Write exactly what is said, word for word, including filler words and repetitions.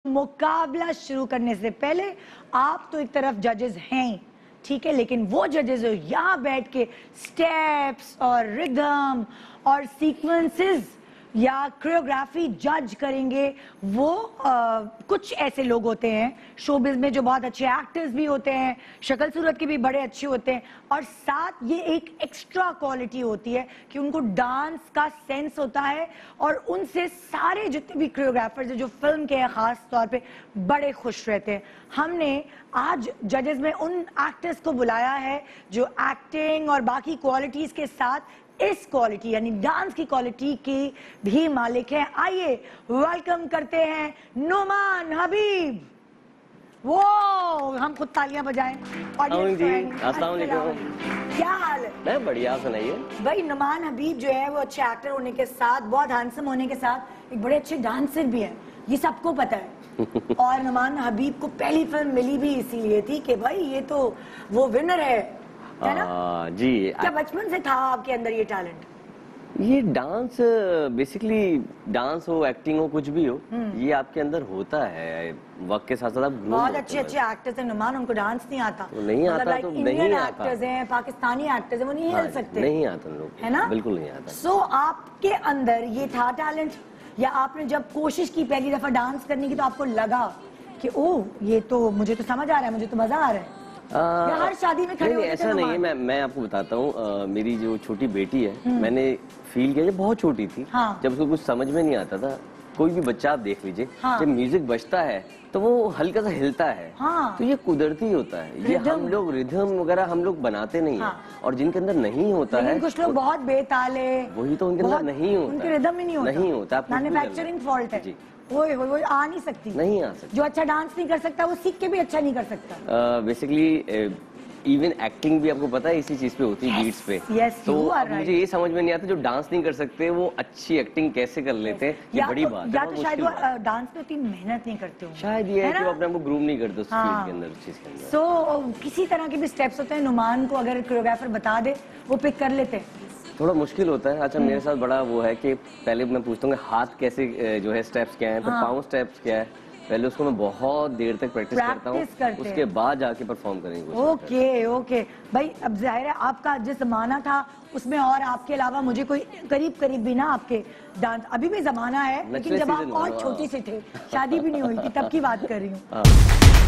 मुकाबला शुरू करने से पहले आप तो एक तरफ जजेस हैं, ठीक है, लेकिन वो जजेस जो यहाँ बैठ के स्टेप्स और रिदम और सीक्वेंसेस या कोरियोग्राफी जज करेंगे, वो आ, कुछ ऐसे लोग होते हैं शोबिज में जो बहुत अच्छे एक्टर्स भी होते हैं, शक्ल सूरत के भी बड़े अच्छे होते हैं, और साथ ये एक एक्स्ट्रा क्वालिटी होती है कि उनको डांस का सेंस होता है, और उनसे सारे जितने भी कोरियोग्राफर्स हैं जो फिल्म के हैं खास तौर पे बड़े खुश रहते हैं। हमने आज जजेस में उन एक्टर्स को बुलाया है जो एक्टिंग और बाकी क्वालिटीज के साथ इस क्वालिटी यानी डांस की क्वालिटी की भी मालिक है। आइए वेलकम करते हैं नुमान हबीब। वो हम खुद तालियां बजाएं। अस्सलाम वालेकुम। क्या हाल है? मैं बढ़िया, सुनाइए। भाई नुमान हबीब जो है वो अच्छे एक्टर होने के साथ, बहुत हैंडसम होने के साथ एक बड़े अच्छे डांसर भी है, ये सबको पता है। और नुमान हबीब को पहली फिल्म मिली भी इसीलिए थी कि भाई ये तो वो विनर है, है ना? आ, जी। क्या बचपन से था आपके अंदर ये टैलेंट? ये डांस बेसिकली डांस हो, एक्टिंग हो, कुछ भी हो, ये आपके अंदर होता है वक्त के साथ साथ। आप बहुत अच्छे अच्छे एक्टर्स हैं नुमान, उनको डांस नहीं आता। नहीं आता तो नहीं आता। एक्टर्स हैं, पाकिस्तानी एक्टर्स हैं, वो नहीं हिल सकते। नहीं आता लोग, है ना? बिल्कुल नहीं आता। सो आपके अंदर ये था टैलेंट, या आपने जब कोशिश की पहली दफा डांस करने की तो आपको लगा कि ओह ये तो मुझे तो समझ आ रहा है, मुझे तो मजा आ रहा है? आ, हर शादी में खड़े नहीं, ऐसा नहीं है। मैं मैं आपको बताता हूँ, मेरी जो छोटी बेटी है, मैंने फील किया, बहुत छोटी थी, हाँ। जब उसको कुछ समझ में नहीं आता था। कोई भी बच्चा आप देख लीजिए, हाँ। जब म्यूजिक बजता है तो वो हल्का सा हिलता है, हाँ। तो ये कुदरती होता है। ये हम लोग रिदम वगैरह हम लोग बनाते नहीं हाँ। है, और जिनके अंदर नहीं होता है, कुछ लोग बहुत बेताल है, वही तो उनके अंदर नहीं होता, उनके रिदम ही नहीं होता, नहीं होता। मैन्युफैक्चरिंग फॉल्ट है, वो वो आ नहीं सकती, नहीं आ सकती। जो अच्छा डांस नहीं कर सकता वो सीख के भी अच्छा नहीं कर सकता। बेसिकली इवन एक्टिंग भी आपको पता है इसी चीज पे होती है, बीट्स पे। yes, तो अब मुझे ये समझ में नहीं आता जो डांस नहीं कर सकते वो अच्छी एक्टिंग कैसे कर लेते हैं। ये बड़ी तो, बात है। या तो शायद वो डांस में उतनी मेहनत नहीं करते हो, शायद ये है कि वो अपने आप को ग्रूम नहीं करते उस फील्ड के अंदर, उस चीज के अंदर। सो किसी तरह के भी स्टेप्स होते हैं, नुमान को अगर कोरियोग्राफर बता दे वो पिक कर लेते हैं। थोड़ा मुश्किल होता है। अच्छा, मेरे साथ बड़ा वो है कि पहले मैं पूछता हूँ हाथ कैसे जो है स्टेप्स क्या है, तो पाँव स्टेप्स क्या है, पहले उसको मैं बहुत देर तक प्रैक्टिस करता हूँ, उसके बाद जाके परफॉर्म करेंगे। ओके ओके भाई, अब जाहिर है आपका जिस जमाना था उसमें और आपके अलावा मुझे कोई करीब करीब भी ना आपके डांस, अभी भी जमाना है लेकिन जब आप और छोटी से थे, शादी भी नहीं हुई थी, तब की बात कर रही हूँ।